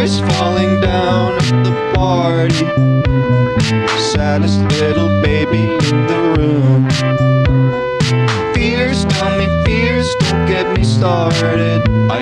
tears falling down at the party. Saddest little baby in the room. Fears, tell me fears, don't get me started. I